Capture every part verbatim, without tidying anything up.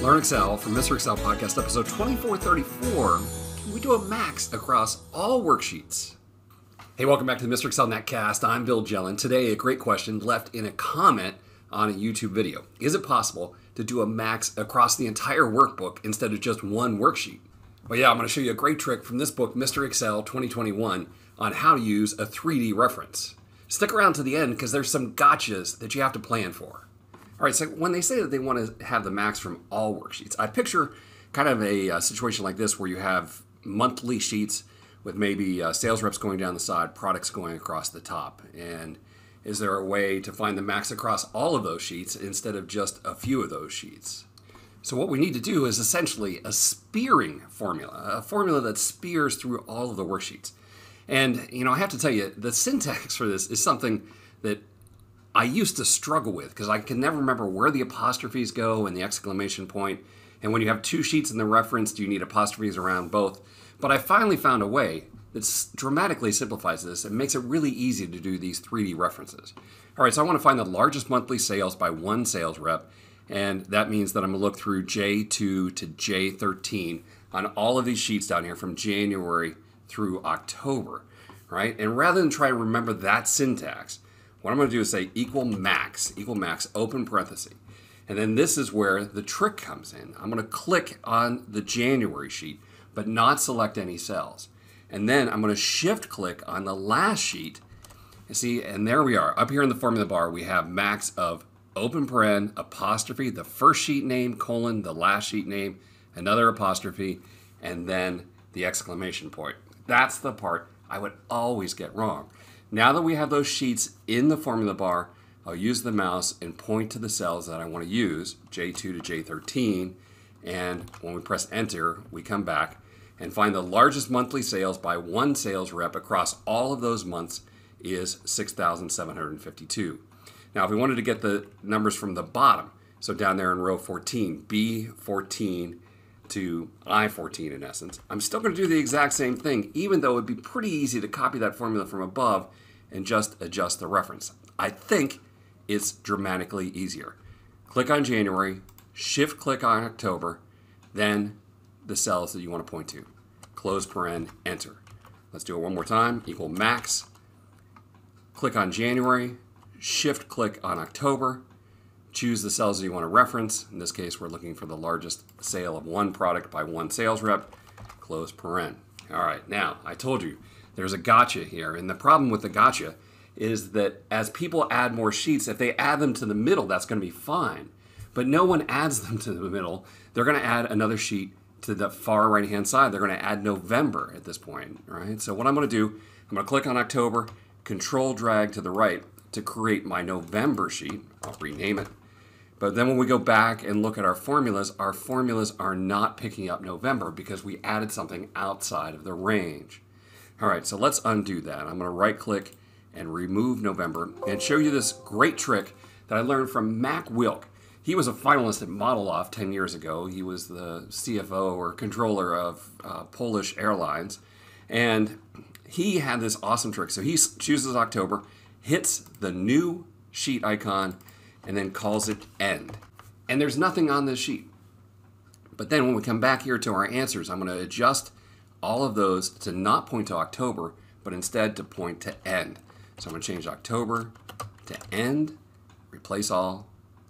Learn Excel from MrExcel Podcast, episode twenty-four thirty-four. Can we do a max across all worksheets? Hey, welcome back to the MrExcel Netcast. I'm Bill Jelen. Today, a great question left in a comment on a YouTube video. Is it possible to do a max across the entire workbook instead of just one worksheet? Well, yeah, I'm going to show you a great trick from this book, MrExcel twenty twenty-one, on how to use a three D reference. Stick around to the end because there's some gotchas that you have to plan for. All right, so when they say that they want to have the max from all worksheets, I picture kind of a, a situation like this where you have monthly sheets with maybe uh, sales reps going down the side, products going across the top. And is there a way to find the max across all of those sheets instead of just a few of those sheets? So what we need to do is essentially a spearing formula, a formula that spears through all of the worksheets. And, you know, I have to tell you, the syntax for this is something that I used to struggle with because I can never remember where the apostrophes go and the exclamation point. And when you have two sheets in the reference, do you need apostrophes around both? But I finally found a way that dramatically simplifies this and makes it really easy to do these three D references. All right, so I want to find the largest monthly sales by one sales rep. And that means that I'm going to look through J two to J thirteen on all of these sheets down here from January through October, right? And rather than try to remember that syntax, what I'm going to do is say equal max, equal max, open parenthesis. And then this is where the trick comes in. I'm going to click on the January sheet, but not select any cells. And then I'm going to shift click on the last sheet. You see, and there we are. Up here in the formula bar, we have max of open paren, apostrophe, the first sheet name, colon, the last sheet name, another apostrophe, and then the exclamation point. That's the part I would always get wrong. Now that we have those sheets in the formula bar, I'll use the mouse and point to the cells that I want to use, J two to J thirteen, and when we press enter, we come back and find the largest monthly sales by one sales rep across all of those months is six thousand seven hundred fifty-two. Now, if we wanted to get the numbers from the bottom, so down there in row fourteen, B fourteen to I fourteen in essence, I'm still going to do the exact same thing, even though it would be pretty easy to copy that formula from above and just adjust the reference. I think it's dramatically easier. Click on January, shift click on October, then the cells that you want to point to. Close paren, enter. Let's do it one more time. Equal max. Click on January, shift click on October, choose the cells that you want to reference. In this case, we're looking for the largest sale of one product by one sales rep. Close paren. All right, now I told you there's a gotcha here, and the problem with the gotcha is that as people add more sheets, if they add them to the middle, that's going to be fine. But no one adds them to the middle. They're going to add another sheet to the far right-hand side. They're going to add November at this point, right? So what I'm going to do, I'm going to click on October, control drag to the right to create my November sheet. I'll rename it. But then when we go back and look at our formulas, our formulas are not picking up November because we added something outside of the range. All right, so let's undo that. I'm going to right-click and remove November and show you this great trick that I learned from Mack Wilk. He was a finalist at Model Off ten years ago. He was the C F O or controller of uh, Polish Airlines. And he had this awesome trick. So he chooses October, hits the new sheet icon, and then calls it end. And there's nothing on this sheet. But then when we come back here to our answers, I'm going to adjust all of those to not point to October, but instead to point to end. So I'm going to change October to end, replace all.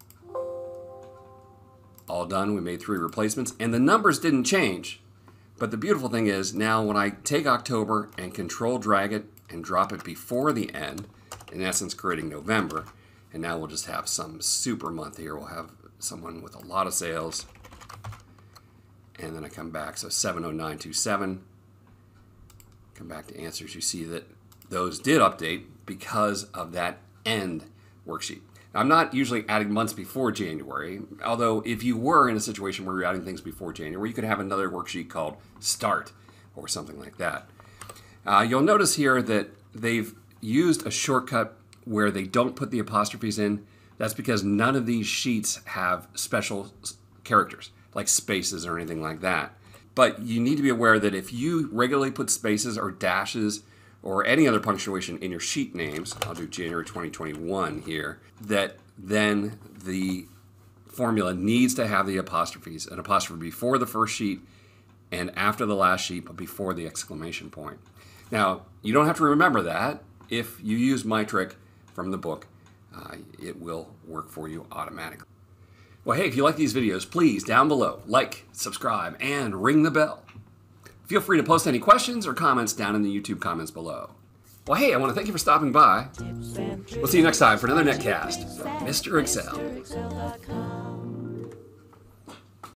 All done. We made three replacements, and the numbers didn't change. But the beautiful thing is now when I take October and control drag it and drop it before the end, in essence creating November, and now we'll just have some super month here. We'll have someone with a lot of sales. And then I come back, so seven oh nine two seven. Come back to answers. You see that those did update because of that end worksheet. Now, I'm not usually adding months before January, although if you were in a situation where you're adding things before January, you could have another worksheet called Start or something like that. Uh, you'll notice here that they've used a shortcut where they don't put the apostrophes in. That's because none of these sheets have special characters like spaces or anything like that. But you need to be aware that if you regularly put spaces or dashes or any other punctuation in your sheet names, I'll do January twenty twenty-one here, that then the formula needs to have the apostrophes, an apostrophe before the first sheet and after the last sheet, but before the exclamation point. Now, you don't have to remember that. If you use my trick from the book, uh, it will work for you automatically. Well, hey, if you like these videos, please, down below, like, subscribe, and ring the bell. Feel free to post any questions or comments down in the YouTube comments below. Well, hey, I want to thank you for stopping by. We'll see you next time for another netcast from Mr Excel.